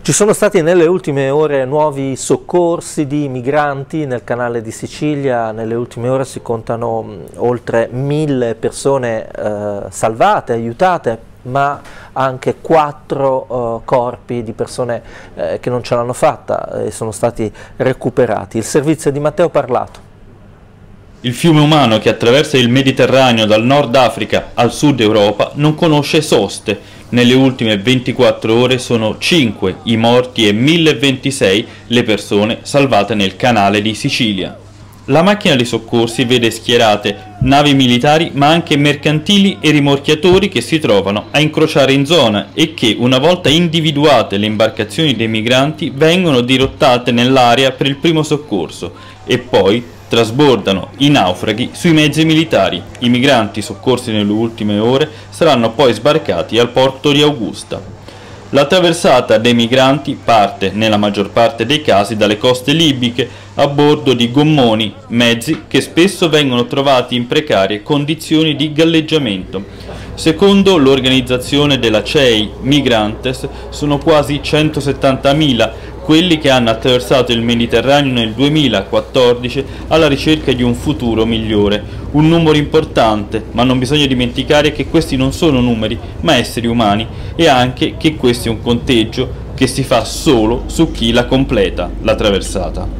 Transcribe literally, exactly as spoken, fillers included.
Ci sono stati nelle ultime ore nuovi soccorsi di migranti nel canale di Sicilia. Nelle ultime ore si contano mh, oltre mille persone eh, salvate, aiutate, ma anche quattro eh, corpi di persone eh, che non ce l'hanno fatta e sono stati recuperati. Il servizio di Matteo Parlato. Il fiume umano che attraversa il Mediterraneo dal Nord Africa al Sud Europa non conosce soste. Nelle ultime ventiquattro ore sono cinque i morti e mille e ventisei le persone salvate nel canale di Sicilia. La macchina dei soccorsi vede schierate navi militari ma anche mercantili e rimorchiatori che si trovano a incrociare in zona e che, una volta individuate le imbarcazioni dei migranti, vengono dirottate nell'area per il primo soccorso e poi trasbordano i naufraghi sui mezzi militari. I migranti soccorsi nelle ultime ore saranno poi sbarcati al porto di Augusta. La traversata dei migranti parte, nella maggior parte dei casi, dalle coste libiche a bordo di gommoni, mezzi che spesso vengono trovati in precarie condizioni di galleggiamento. Secondo l'organizzazione della C E I Migrantes sono quasi centosettantamila quelli che hanno attraversato il Mediterraneo nel duemilaquattordici alla ricerca di un futuro migliore. Un numero importante, ma non bisogna dimenticare che questi non sono numeri, ma esseri umani, e anche che questo è un conteggio che si fa solo su chi la completa, la traversata.